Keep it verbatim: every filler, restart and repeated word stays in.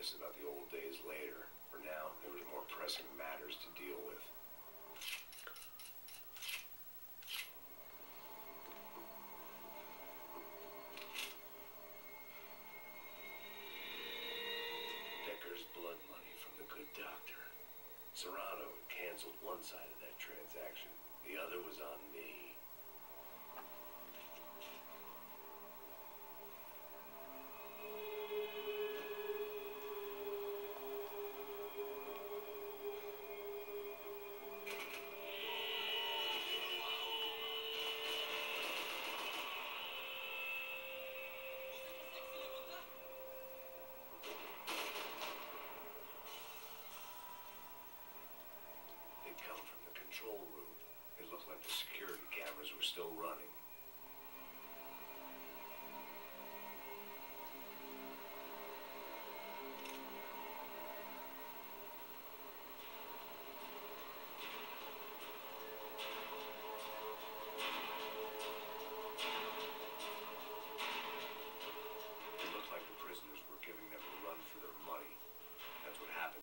reminisce about the old days later. For now, there was more pressing matters to deal with. Decker's blood money from the good doctor. Serrano had canceled one side of that transaction. The other was on me. They'd come from the control room. It looked like the security cameras were still running.